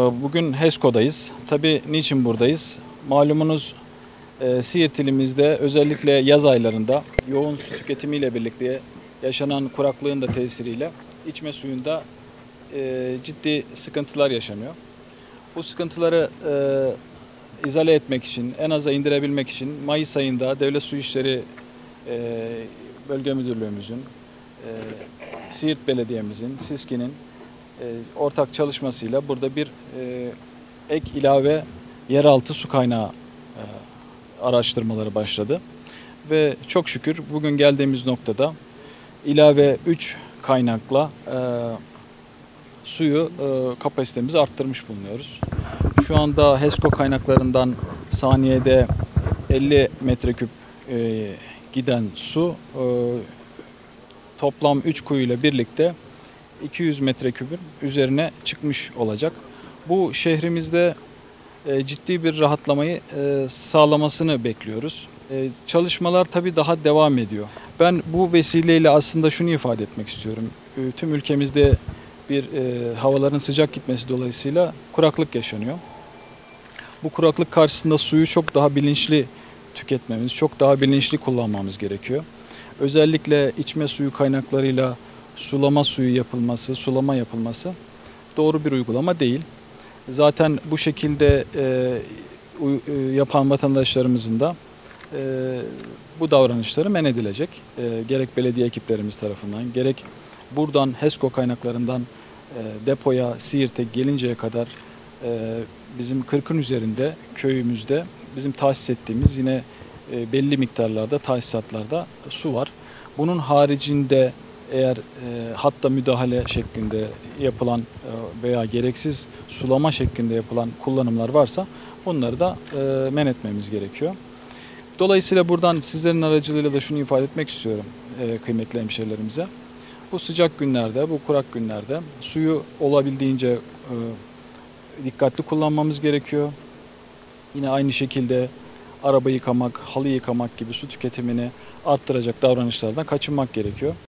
Bugün HESCO'dayız. Tabii niçin buradayız? Malumunuz Siirt ilimizde özellikle yaz aylarında yoğun su tüketimiyle birlikte yaşanan kuraklığın da tesiriyle içme suyunda ciddi sıkıntılar yaşanıyor. Bu sıkıntıları izale etmek için, en aza indirebilmek için Mayıs ayında Devlet Su İşleri Bölge Müdürlüğümüzün, Siirt Belediye'mizin, SİSKİ'nin ortak çalışmasıyla burada bir ek ilave yeraltı su kaynağı araştırmaları başladı. Ve çok şükür bugün geldiğimiz noktada ilave 3 kaynakla suyu kapasitemizi arttırmış bulunuyoruz. Şu anda HESCO kaynaklarından saniyede 50 metreküp giden su toplam 3 kuyuyla birlikte 200 metreküpün üzerine çıkmış olacak. Bu şehrimizde ciddi bir rahatlamayı sağlamasını bekliyoruz. Çalışmalar tabii daha devam ediyor. Ben bu vesileyle aslında şunu ifade etmek istiyorum. Tüm ülkemizde bir havaların sıcak gitmesi dolayısıyla kuraklık yaşanıyor. Bu kuraklık karşısında suyu çok daha bilinçli tüketmemiz, çok daha bilinçli kullanmamız gerekiyor. Özellikle içme suyu kaynaklarıyla sulama suyu yapılması, sulama yapılması doğru bir uygulama değil. Zaten bu şekilde yapan vatandaşlarımızın da bu davranışları men edilecek. Gerek belediye ekiplerimiz tarafından, gerek buradan HESCO kaynaklarından depoya, Siirt'e gelinceye kadar bizim 40'ın üzerinde köyümüzde bizim tahsis ettiğimiz yine belli miktarlarda, tahsisatlarda su var. Bunun haricinde eğer hatta müdahale şeklinde yapılan veya gereksiz sulama şeklinde yapılan kullanımlar varsa onları da men etmemiz gerekiyor. Dolayısıyla buradan sizlerin aracılığıyla da şunu ifade etmek istiyorum kıymetli hemşehrilerimize. Bu sıcak günlerde, bu kurak günlerde suyu olabildiğince dikkatli kullanmamız gerekiyor. Yine aynı şekilde araba yıkamak, halı yıkamak gibi su tüketimini arttıracak davranışlardan kaçınmak gerekiyor.